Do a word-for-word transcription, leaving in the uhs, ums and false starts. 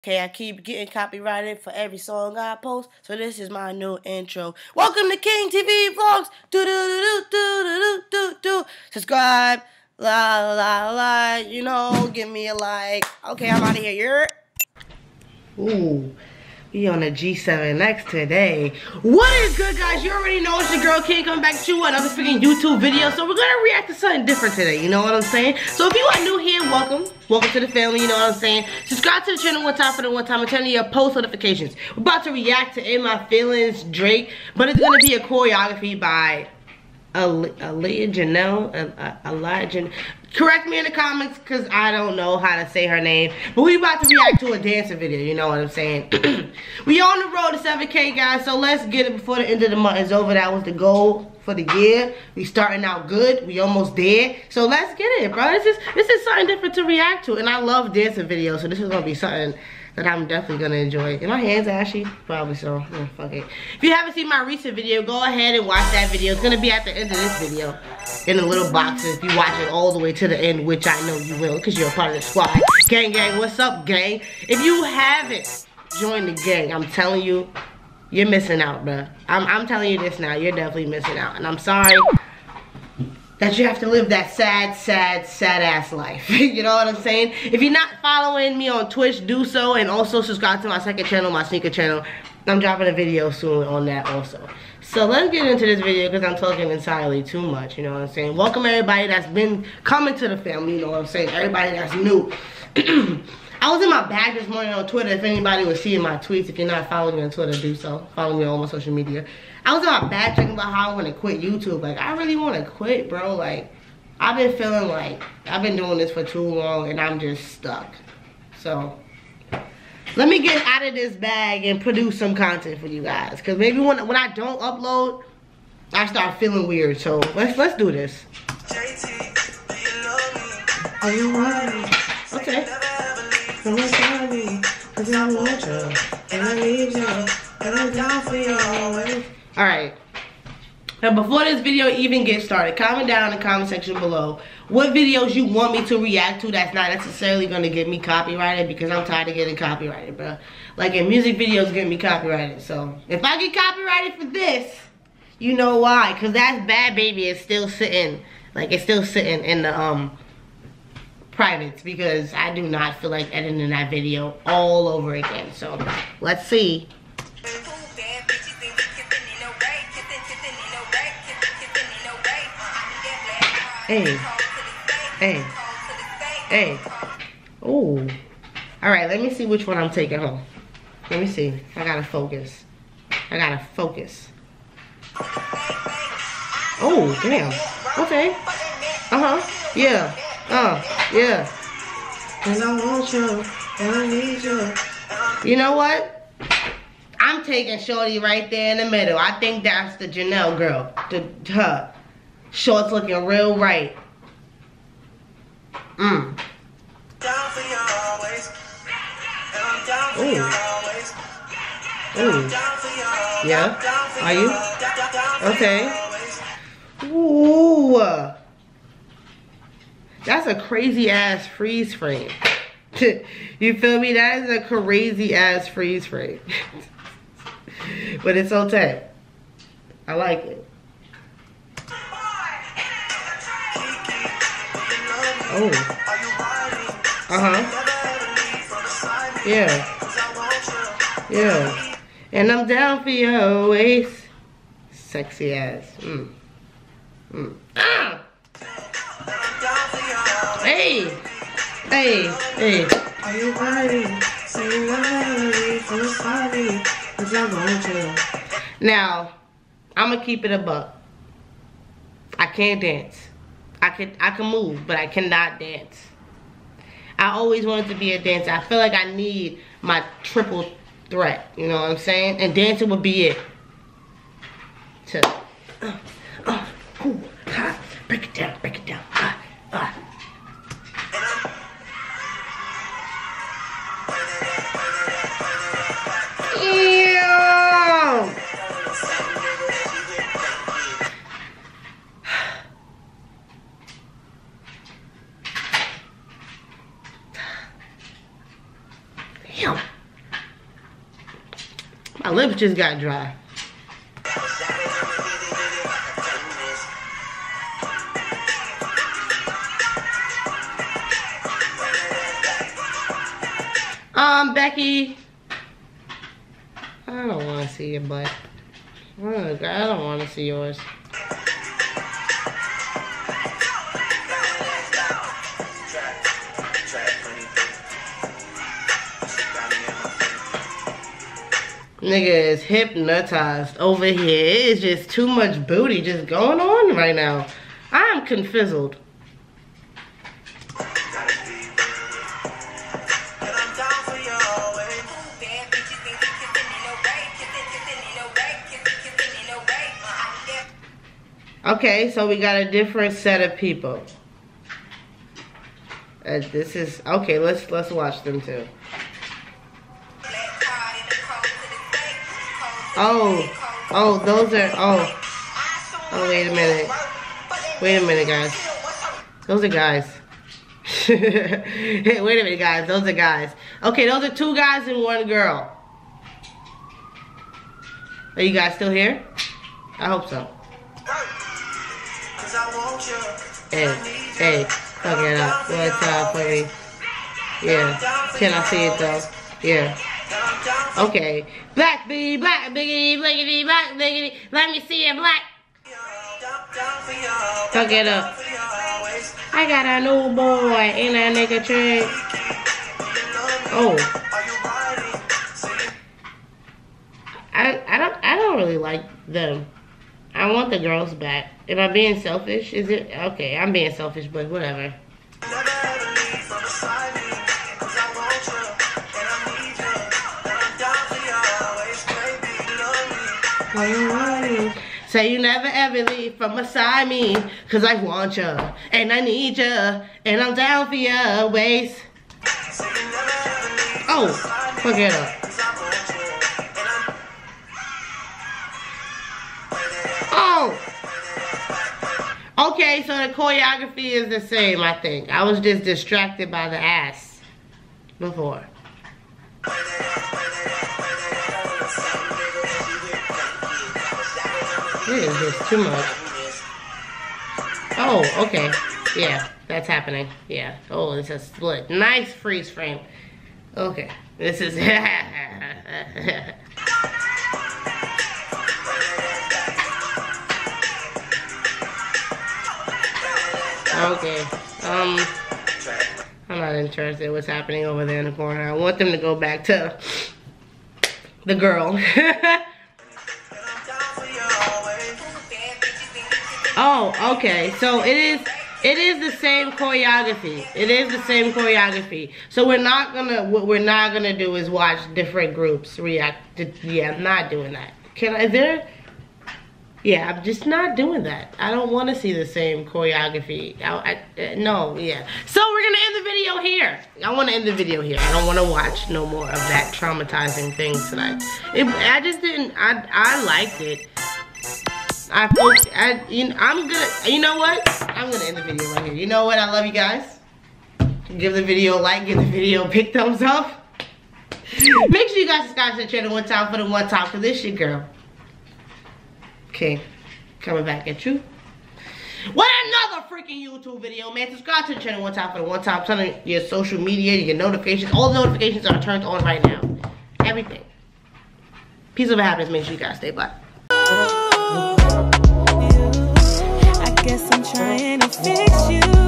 Okay, I keep getting copyrighted for every song I post, so this is my new intro. Welcome to King T V Vlogs. Do do do do do do do do. Subscribe, la la la. You know, give me a like. Okay, I'm out of here. You're. Ooh. We on the G seven X today. What is good, guys? You already know it's your girl King coming back to you with another freaking YouTube video. So we're gonna react to something different today. You know what I'm saying? So if you are new here, welcome. Welcome to the family. You know what I'm saying? Subscribe to the channel one time for the one time and turn on your post notifications. We're about to react to In My Feelings Drake, but it's gonna be a choreography by Aaliyah Janelle. Elijah. Correct me in the comments because I don't know how to say her name. But we about to react to a dancing video, you know what I'm saying? We on the road to seven K, guys, so let's get it before the end of the month is over. That was the goal for the year. We starting out good. We almost there. So let's get it, bro. This is this is something different to react to. And I love dancing videos, so this is gonna be something that I'm definitely gonna enjoy. In my hands, ashy? Probably so. Yeah, fuck it. If you haven't seen my recent video, go ahead and watch that video. It's gonna be at the end of this video. In the little boxes, if you watch it all the way to the end, which I know you will, because you're a part of the squad. Gang, gang, what's up, gang? If you haven't joined the gang, I'm telling you, you're missing out, bruh. I'm, I'm telling you this now, you're definitely missing out. And I'm sorry that you have to live that sad, sad, sad ass life. You know what I'm saying? If you're not following me on Twitch, do so, and also subscribe to my second channel, my sneaker channel. I'm dropping a video soon on that also. So let's get into this video because I'm talking entirely too much, you know what I'm saying? Welcome everybody that's been coming to the family, you know what I'm saying? Everybody that's new. I was in my bag this morning on Twitter. If anybody was seeing my tweets, if you're not following me on Twitter, do so. Follow me on all my social media. I was in my bag thinking about how I want to quit YouTube. Like, I really want to quit, bro. Like, I've been feeling like I've been doing this for too long and I'm just stuck. So let me get out of this bag and produce some content for you guys. Cause maybe when when I don't upload, I start feeling weird. So let's let's do this. Are you worried? Okay. Cause I want you and I need you and I'm down for you always. Alright. Now before this video even gets started, comment down in the comment section below what videos you want me to react to that's not necessarily going to get me copyrighted, because I'm tired of getting copyrighted, bro. Like, in music videos get me copyrighted. So if I get copyrighted for this, you know why. Because that Bad Baby is still sitting, like, it's still sitting in the um privates, because I do not feel like editing that video all over again. So let's see. Hey, hey, hey, ooh. All right, let me see which one I'm taking home. Let me see. I gotta focus. I gotta focus. Oh, damn. Okay. Uh-huh. Yeah. Uh, yeah. And I want you, and I need you. You know what? I'm taking Shorty right there in the middle. I think that's the Janelle girl. The, her. Shorts looking real right. Mm. Ooh. Ooh. Yeah. Are you? Okay. Ooh. That's a crazy ass freeze frame. You feel me? That is a crazy ass freeze frame. But it's okay. I like it. Oh. Uh-huh. Yeah. Yeah. And I'm down for you always. Sexy ass. Mm. Mm. Ah! Hey! Hey! Hey! Are you ready? Say you ready for the party? Cause I want you. Now, I'ma keep it a buck. I can't dance. I can I can move, but I cannot dance. I always wanted to be a dancer. I feel like I need my triple threat. You know what I'm saying? And dancing would be it. To uh, uh, ooh, ha, break it down, break it down. Uh, uh. Yeah. Damn. My lips just got dry. Um, Becky. I don't want to see your butt. Oh, God, I don't want to see yours. Nigga is hypnotized over here. It is just too much booty just going on right now. I'm confizzled. Okay, so we got a different set of people. Uh, this is okay. Let's let's watch them too. Oh, oh, those are oh, oh. Wait a minute. Wait a minute, guys. Those are guys. Hey, wait a minute, guys. Those are guys. Okay, those are two guys and one girl. Are you guys still here? I hope so. Hey, hey, fuck it up. One time for me. Yeah. Can I see it though? Yeah. Okay. Black biggie, black biggie, bliggity, black biggie. Let me see it, black. Fuck it up. I got a new boy in a nigga trick. Oh. I I don't I don't really like them. I want the girls back. Am I being selfish? Is it? Okay, I'm being selfish, but whatever. Say you never ever leave from beside me, cause I want ya, and I need ya, and I'm down for ya, waist. Oh, forget it. Oh! Okay, so the choreography is the same, I think. I was just distracted by the ass before. It is just too much. Oh, okay. Yeah, that's happening. Yeah. Oh, it's a split. Nice freeze frame. Okay. This is... Okay, um, I'm not interested in what's happening over there in the corner. I want them to go back to the girl. Oh, okay, so it is, it is the same choreography. It is the same choreography. So we're not gonna, what we're not gonna do is watch different groups react to, yeah, I'm not doing that. Can I, is there? Yeah, I'm just not doing that. I don't want to see the same choreography. I, I, uh, no, yeah. So we're going to end the video here. I want to end the video here. I don't want to watch no more of that traumatizing thing tonight. It, I just didn't, I, I liked it. I, I, you know, I'm going to, you know what? I'm going to end the video right here. You know what? I love you guys. Give the video a like, give the video a big thumbs up. Make sure you guys subscribe to the channel one time for the one time for this shit, girl. Okay, coming back at you with another freaking YouTube video, man. Subscribe to the channel one time for the one time. Turn on your social media, your notifications. All the notifications are turned on right now. Everything. Peace of happiness. Make sure you guys stay black. I guess I'm trying to fix you.